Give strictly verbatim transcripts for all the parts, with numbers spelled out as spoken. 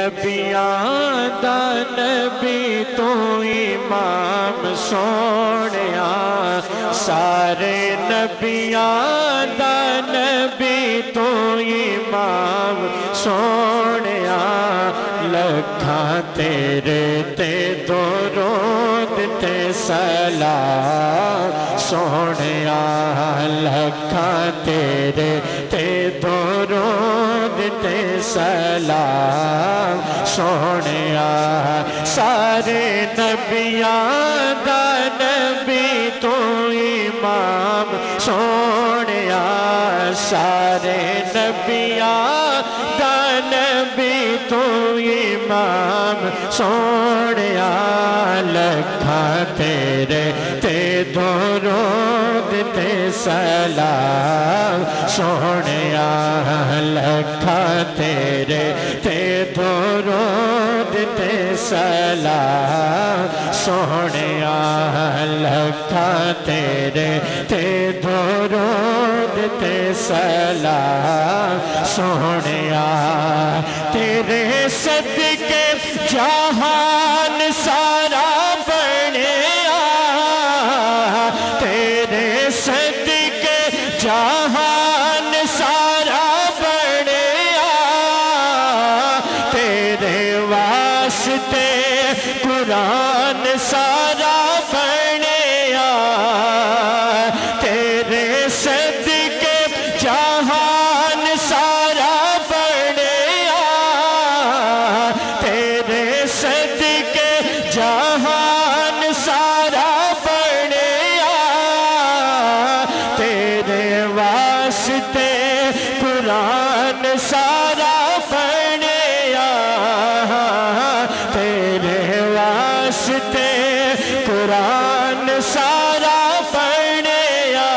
نبیاں دا نبی تو امام سونیا سارے نبیاں دا نبی تو امام سونیا لکھاں تیرے تے درود تے سلام سونیا لکھاں تیرے تے درود تے سلام سونیا سارے نبیاں دا نبی تو امام سونیا سارے نبیاں دا نبی تو امام سونیا لکھاں تیرے تے درود تے سلام سونیا لکھاں تیرے تے درود تے سلام سونیا لکھاں تیرے تے درود تے سلام سونیا تیرے صدقے جہان سارا بنیا تیرے صدقے جہان سارا بنیا تیرے واسطے قرآن سارا بنیا تیرے صدقے جہان سارا بنیا تیرے صدقے جہان سارا بنیا تیرے واسطے قرآن سارا بنیا تیرے واسطے قرآن سارا بنیا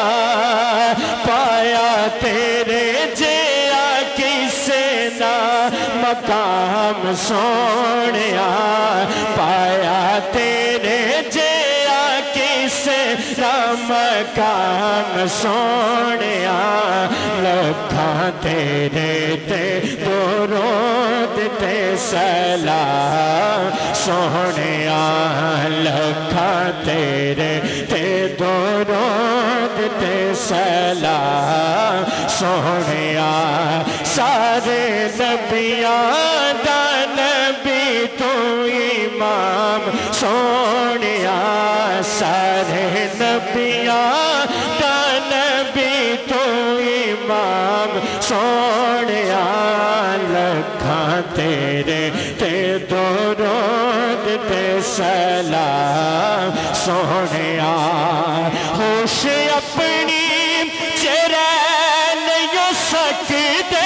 پایا تیرے جیا کسے نہ مقام سونیا پایا تیرے جیا کسے نہ مقام سونیا لکھاں تیرے تے درود تے سلام سونیا لکھاں تیرے تے درود تے سلام سونیا سارے نبیاں دا نبی تو امام سونیا سارے نبیاں دا نبی تو امام سونیا لکھاں تیرے تے درود تے سلام سونیا ہوش اپنی چرے نہیں سکتے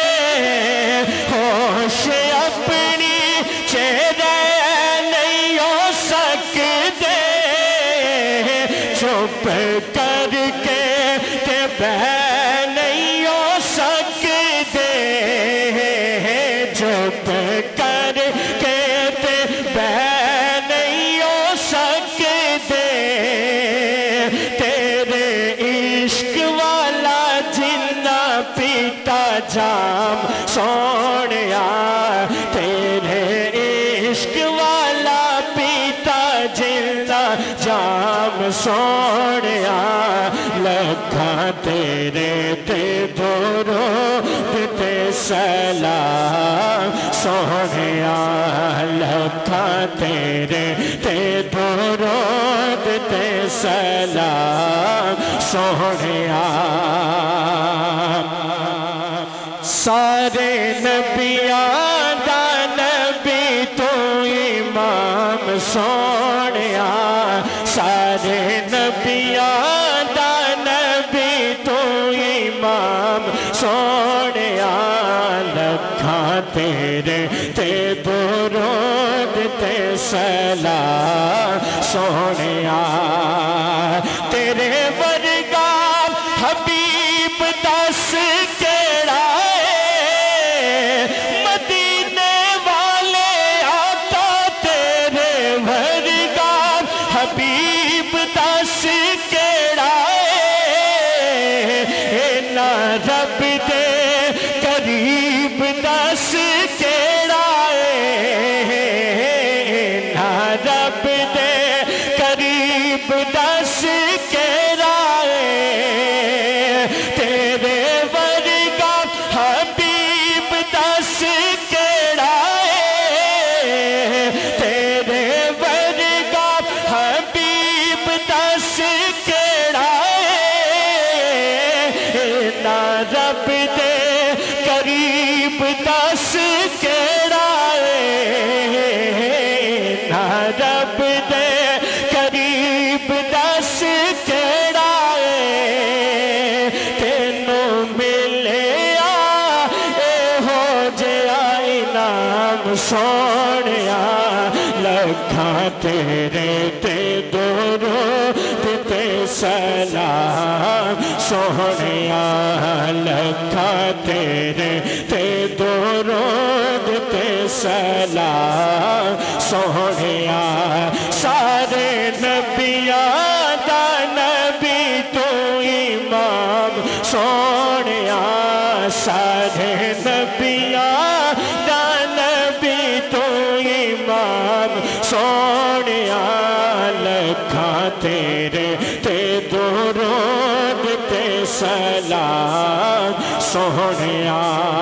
ہوش اپنی چرے نہیں سکتے چپ کر کے تے بہ نہیں سکتے چپ کر کے تے بہ نہیں سکتے تیرے عشق والا جنہ پیتا جام سونیا تیرے عشق والا پیتا جنہ جام سونیا لکھاں تیرے تے درود تے سلام سونیا لکھاں تیرے تے درود تے سلام سونیا سارے نبیاں دا نبی تو امام سونیا سارے نبیاں دا نبی تو امام سونیا لکھاں تیرے تے درود تے سلام سونیا تیرے ورگا حبیب دس کیڑا ہے مدینے والے آقا تیرے ورگا حبیب دس کیڑا ہے نہ رب دے قریب دس کیڑا ना रब दे करीब दस केड़ा तेरे वर्गा हबीब दस केड़ा तेरे वर्गा हबीब दस केड़ा ना रब दे करीब दस केड़ा ना रब दे करीब दस केड़ा तेनू मिले हो जिहा इनाम सोहणिया लखां तेरे ते दुरूद ते सलाम सोहणिया लखां तेरे ते दुरूद ते सलाम सोहणिया सारे नबियां दा नबी तू इमाम सोहणिया सारे नबियां दा नबी तू इमाम सोहणिया लखां तेरे ते दुरूद ते सलाम सोहणिया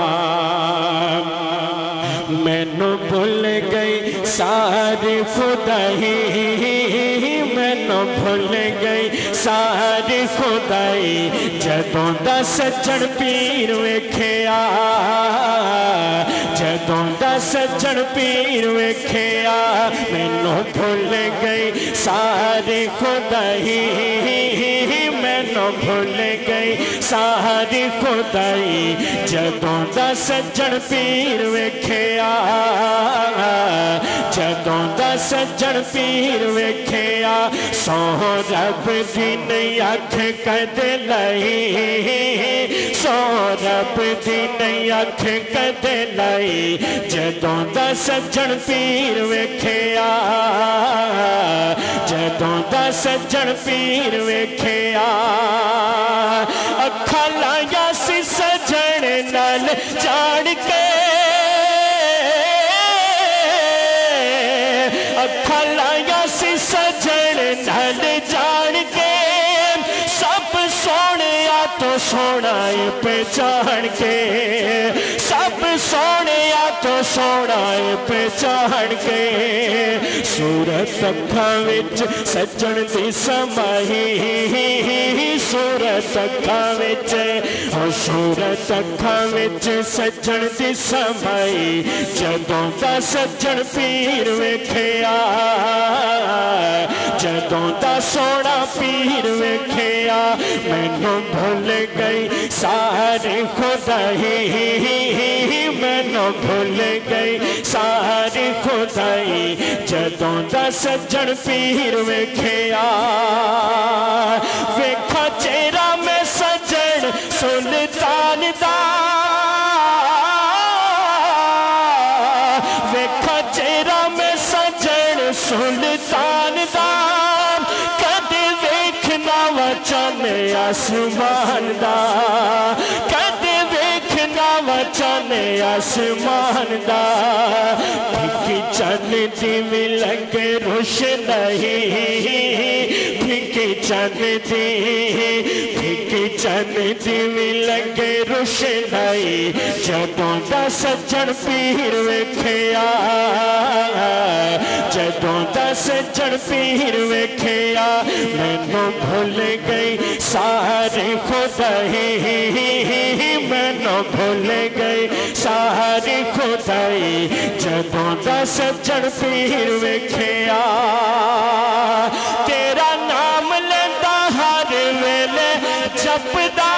मैनू भुल गई सारी खुदाई मैनू भुल गई सारी खुदाई जदों दा सज्जण पीर वेखिया जदों दा सज्जण पीर वेखिया मैनू भुल गई सारी खुदाई मैनू भुल गई सारी खुदाई जदों दा सज्जण पीर वेखिया जदों दा सज्जण पीर वेखिया सौ रब दी नहीं अख कदे लाई सौ रब दी नहीं अख कदे लाई जदों दा सज्जण पीर वेखिया जदों दा सज्जण पीर वेखिया अखां लाया सी सजण नाल जान के अखां लाया सी सजण नाल जान के सब सोहणिया तो सोहना पहचान के सब सोहणिया तो सोहना पहचान के सूरत अखां विच सज्जण दी समाई सूरत अखां विच हो सूरत अखां विच सज्जण दी समाई जदों दा सज्जण पीर वेखिया जदों दा सोहना पीर वेखिया मैनू भुल गई सारी खुदाई मैनू भुल गई सारी खुदाई जदों दा सज्जण पीर वेखिया वेखा चेहरा मैं सज्जण सुल्तान दा वेखा चेहरा मैं सज्जण सुल्तान दा कदे वेखना वचन आसमान दा कदे वेखना वचन आसमान दा फिकी चन दी मिलंगे रोशनाई फिकी चन दी फिकी चन दी मिलंगे रोशनाई जदों दा सज्जण पीर वेखिया जदों दा सज्जण पीर वेखिया मैनू भुल गई सारी खुदाई मैनू भुल गई सारी खुदाई जदों दा सज्जण पीर वेखिया तेरा नाम लेंदा हर वेले जपदा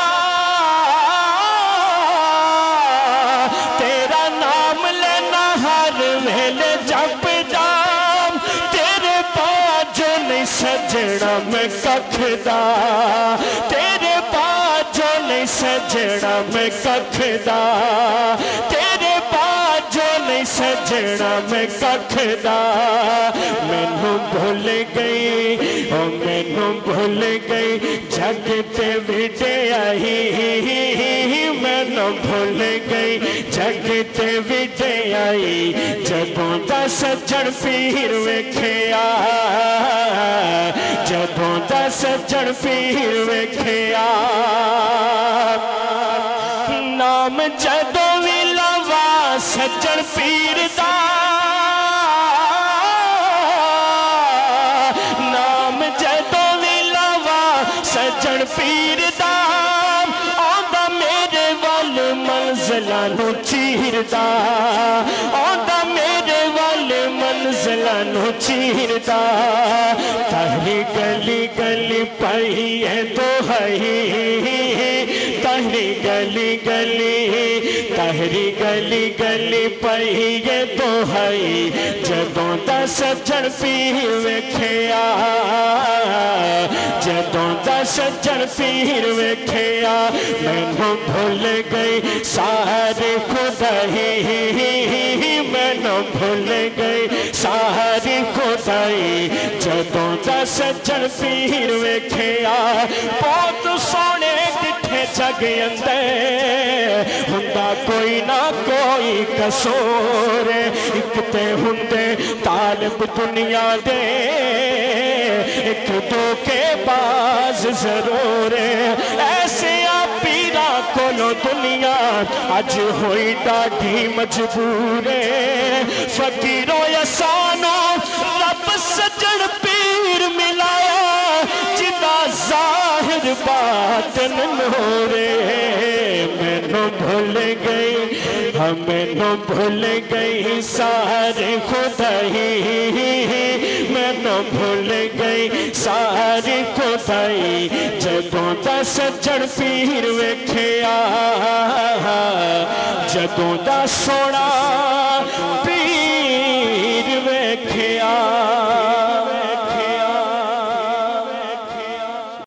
तेरा नाम लेना हर वेले जपदा तेरे बाजो नहीं सजड़ा मैं कखदा तेरे बाजो नहीं सजड़ा मैं कखदा तेरे बाजो नहीं سجنا میں ککھدا مینوں بھول گئی او مینوں بھول گئی جگ تے وڈیائی مینوں بھول گئی جگ تے وڈیائی جدوں دا سجن پیر ویکھیا جدوں دا سجن پیر ویکھیا نام جدوں وی لوا سجن پیر دا نام جدوں وی لوا سجن پیر دا آندا میرے وال منزلاں نوں چیردا آندا میرے وال منزلاں نوں چیردا تہری گلی گلی پئی ہے دہائی تہری گلی گلی تہری گلی گلی پئی ہے دہائی جدوں دا سجن پیر ویکھیا جدوں دا سجن پیر ویکھیا مینوں بھول گئی ساری خدائی مینوں بھول گئی ساری خدائی جدوں دا سجن پیر ویکھیا بہت سونے ڈٹھے جگ اندر ہندا کوئی نہ کوئی قصور ایک تے ہندے طالب دنیا دے ایک دو کے باز ضرور ایسے پیرا کولو دنیا اج ہوئی ڈاڈھی مجبور فقیر و یسانو رب سجن پیر ملایا جدا ظاہر باطن نورے مینوں بھول گئی مینوں بھول گئی ساری خدائی مینوں بھول گئی ساری خدائی جدوں دا سجن پیر ویکھیا جدوں دا سونا